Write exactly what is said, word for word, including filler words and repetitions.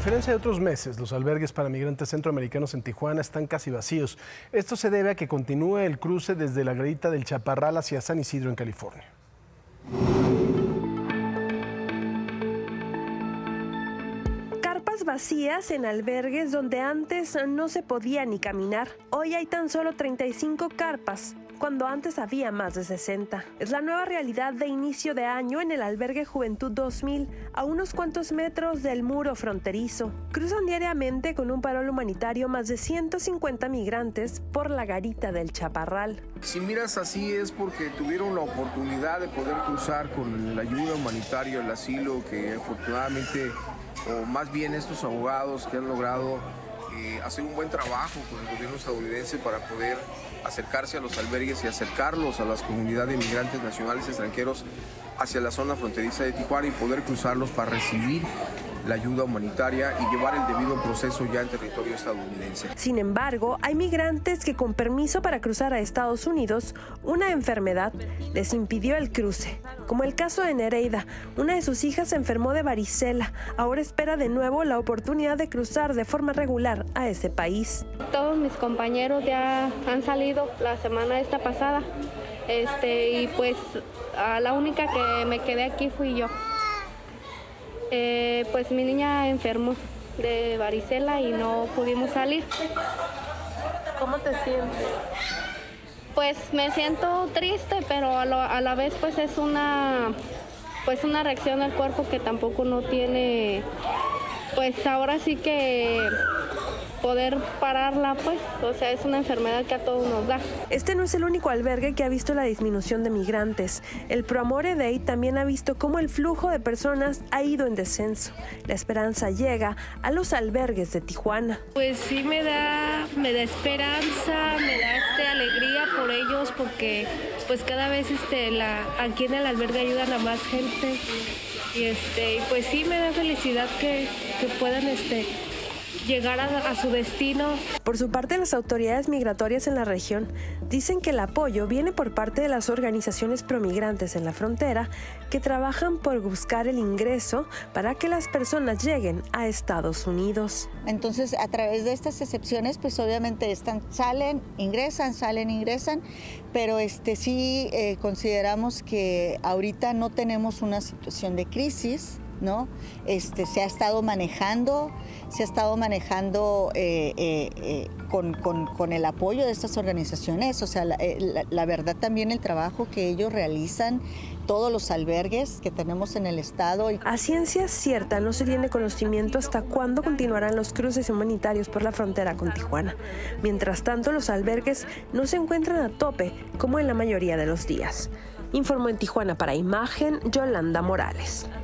diferencia de otros meses, los albergues para migrantes centroamericanos en Tijuana están casi vacíos. Esto se debe a que continúa el cruce desde la Garita del Chaparral hacia San Isidro, en California. Carpas vacías en albergues donde antes no se podía ni caminar. Hoy hay tan solo treinta y cinco carpas, cuando antes había más de sesenta. Es la nueva realidad de inicio de año en el albergue Juventud dos mil, a unos cuantos metros del muro fronterizo. Cruzan diariamente con un parol humanitario más de ciento cincuenta migrantes por la Garita del Chaparral. Si miras así es porque tuvieron la oportunidad de poder cruzar con la ayuda humanitaria, el asilo, que afortunadamente, o más bien estos abogados que han logrado eh, hacer un buen trabajo con el gobierno estadounidense para poder acercarse a los albergues y acercarlos a las comunidades de migrantes nacionales y extranjeros hacia la zona fronteriza de Tijuana y poder cruzarlos para recibir la ayuda humanitaria y llevar el debido proceso ya en territorio estadounidense. Sin embargo, hay migrantes que con permiso para cruzar a Estados Unidos, una enfermedad les impidió el cruce, como el caso de Nereida. Una de sus hijas se enfermó de varicela. Ahora espera de nuevo la oportunidad de cruzar de forma regular a ese país. Todos mis compañeros ya han salido la semana esta pasada, este, y pues a la única que me quedé aquí fui yo. Eh, pues mi niña enfermó de varicela y no pudimos salir. ¿Cómo te sientes? Pues me siento triste, pero a, lo, a la vez pues es una, pues una reacción del cuerpo que tampoco no tiene, pues ahora sí que poder pararla, pues, o sea, es una enfermedad que a todos nos da. Este no es el único albergue que ha visto la disminución de migrantes. El Proamore Day también ha visto cómo el flujo de personas ha ido en descenso. La esperanza llega a los albergues de Tijuana. Pues sí me da, me da esperanza, me da este, alegría por ellos, porque pues cada vez este, la, aquí en el albergue ayudan a más gente. Y este, pues sí me da felicidad que, que puedan este, llegar a, a su destino. Por su parte, las autoridades migratorias en la región dicen que el apoyo viene por parte de las organizaciones promigrantes en la frontera que trabajan por buscar el ingreso para que las personas lleguen a Estados Unidos. Entonces, a través de estas excepciones, pues obviamente están, salen, ingresan, salen, ingresan, pero este sí eh, consideramos que ahorita no tenemos una situación de crisis, ¿no? Este, se ha estado manejando, se ha estado manejando eh, eh, eh, con, con, con el apoyo de estas organizaciones, o sea, la, la, la verdad también el trabajo que ellos realizan, todos los albergues que tenemos en el estado. A ciencia cierta no se tiene conocimiento hasta cuándo continuarán los cruces humanitarios por la frontera con Tijuana. Mientras tanto, los albergues no se encuentran a tope como en la mayoría de los días. Informó en Tijuana para Imagen, Yolanda Morales.